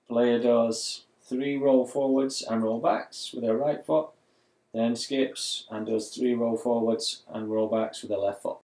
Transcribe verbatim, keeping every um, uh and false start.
Player does three roll forwards and roll backs with their right foot, then skips and does three roll forwards and roll backs with their left foot.